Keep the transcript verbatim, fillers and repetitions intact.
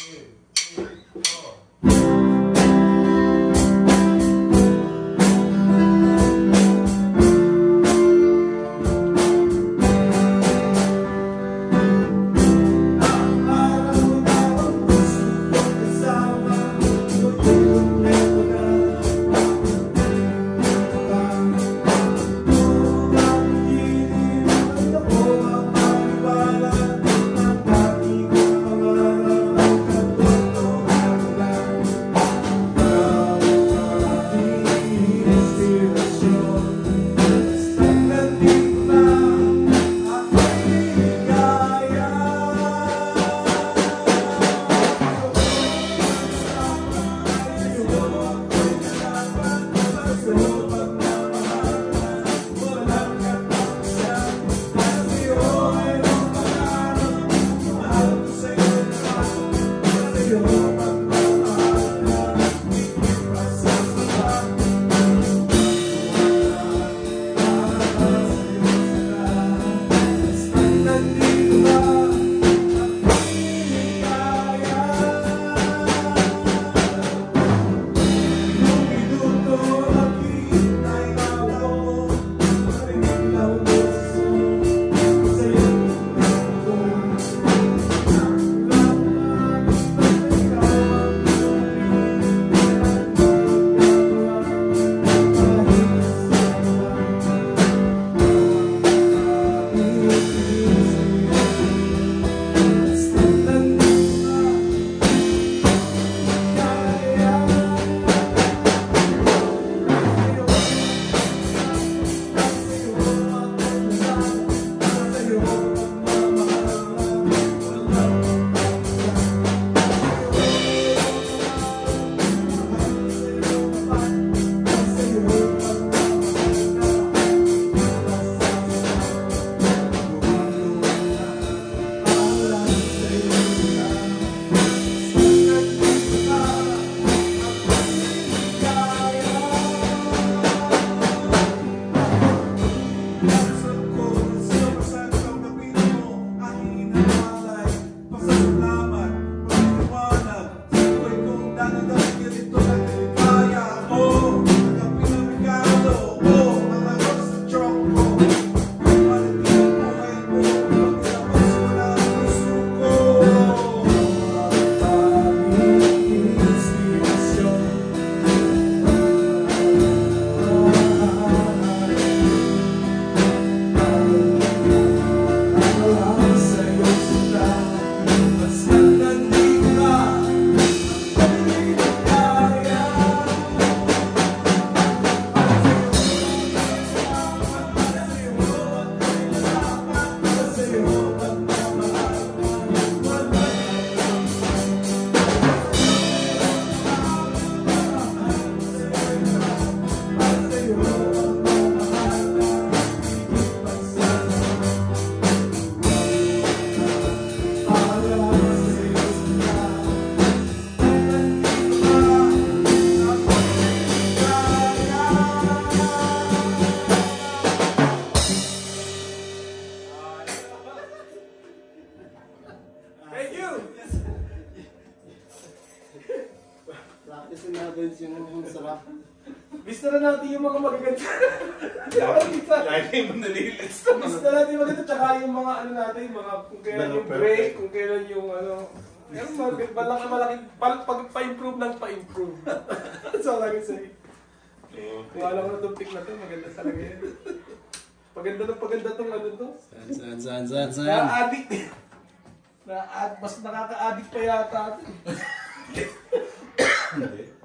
Practice natin yung sarap. Vista na natin yung mga magaganda. Lagi mo nalilits. Vista natin yung magaganda, tsaka yung mga ano natin, yung mga kung kailan yung break, kung kailan yung ano. Yung mga malaki, malaking, pa-improve ng pa-improve. That's all I can say. Kung alam ko na itong pick na ito, maganda talaga yan. Paganda ng paganda itong ano ito. Saan, saan, saan, saan? Na-addict. Na mas nakaka-addict pa yata ito. Hindi.